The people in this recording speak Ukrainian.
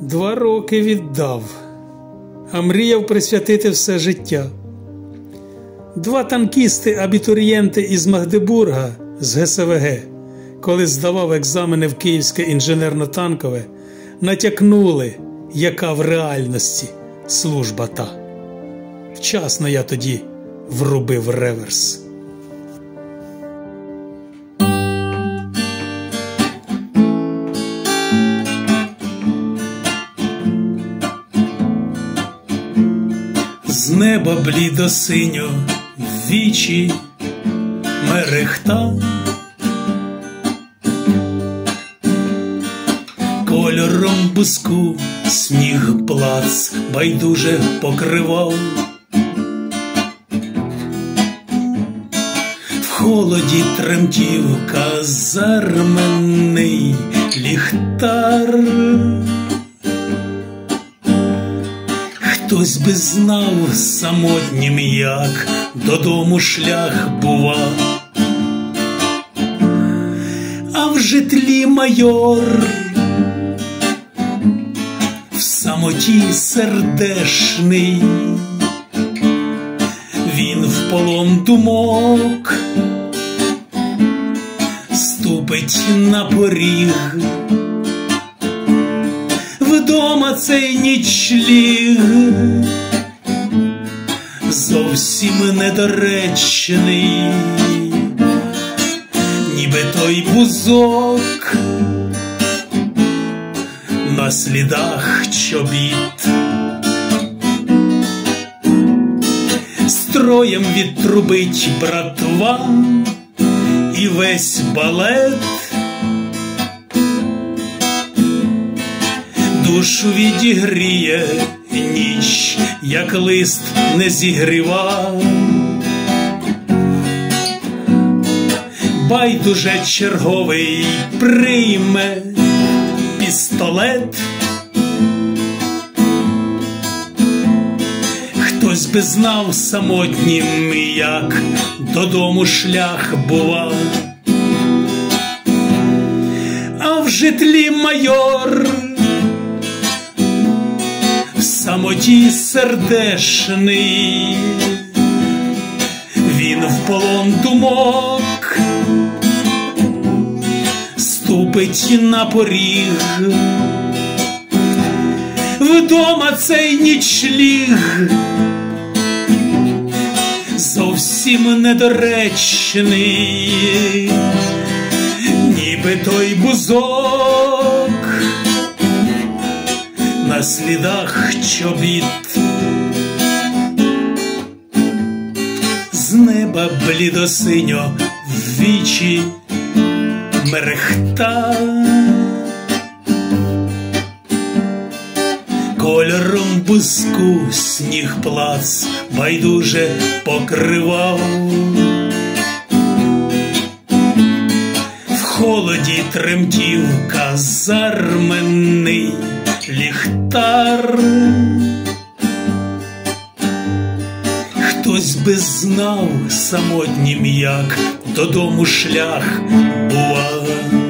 2 роки віддав, а мріяв присвятити все життя. 2 танкісти-абітурієнти із Магдебурга, з ГСВГ, коли здавав екзамени в Київське інженерно-танкове, натякнули, яка в реальності служба та. Вчасно я тоді врубив реверс. З неба блідо-синьо ввічі мерехта, кольором буску сніг плац байдуже покривав. В холоді тремтів казарменний ліхтар. Хтось би знав самотнім, як додому шлях бува. А в житлі майор в самоті сердешний, він в полон думок ступить на поріг. Вдома цей нічліг зовсім недоречний, ніби той бузок на слідах чобіт. Строєм відтрубить братва і весь балет, душу відігріє ніч, як лист не зігрівав. Байдуже черговий прийме пістолет. Хтось би знав самотнім, як додому шлях бува. А в житлі майор в самоті сердешний, він в полон думок ступить на поріг. Вдома цей нічліг зовсім недоречний, ніби той бузок на слідах чобіт. З неба блідо-синьо ввічі мерехта, кольором буску сніг плац байдуже покривав. В холоді тремтів казарменний ліхтар. Хтось би знав самотнім, як додому шлях бува.